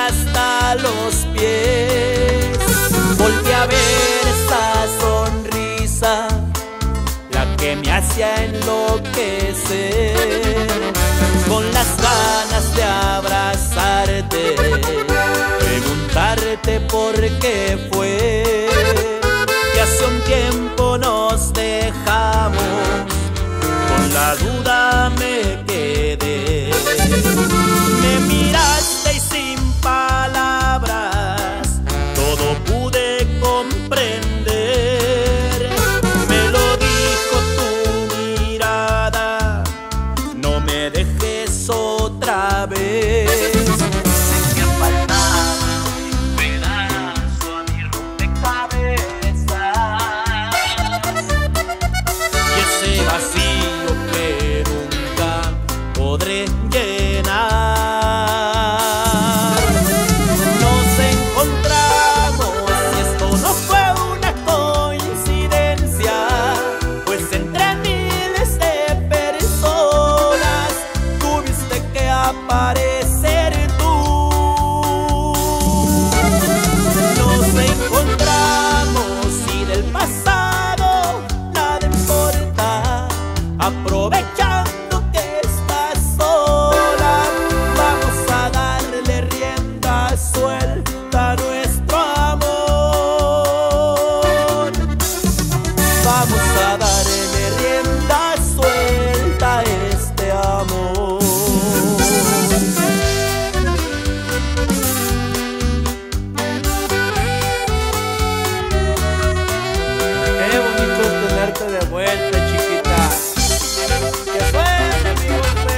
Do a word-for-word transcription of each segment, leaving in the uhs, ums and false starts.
hasta los pies. Volví a ver esa sonrisa, la que me hacía enloquecer, con las ganas de abrazarte, preguntarte por qué fue que hace un tiempo nos dejamos. Con la duda me quedé. Me miraste y sin palabras todo pude comprender. Me lo dijo tu mirada, no me dejes otra vez. Sé que ha faltado un pedazo a mi rompecabezas, y ese vacío que nunca podré llenar. Nos encontramos y esto no fue una coincidencia, pues entre miles de personas tuviste que aparecer tú. Nos encontramos y del pasado nada importa, aprovechando que estás sola, vamos a darle rienda suelta a nuestro amor. Vamos a darle rienda suelta a este amor. Qué bonito es tenerte de vuelta, chiquita. ¡Qué suerte, mi José!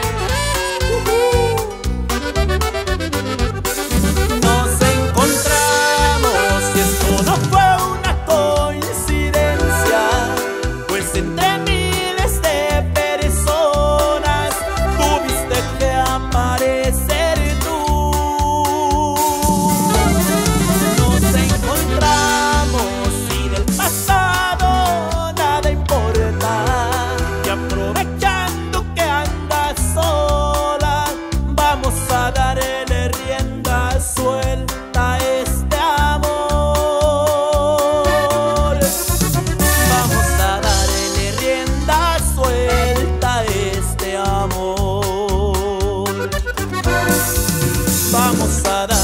Nos encontramos y esto no fue una coincidencia, pues entre miles de personas tuviste que aparecer tú. Nos encontramos y del pasado nada importa, y aprovechando que andas sola, vamos a darle rienda suelta a este amor. Vamos a darle rienda suelta a este amor. Vamos a darle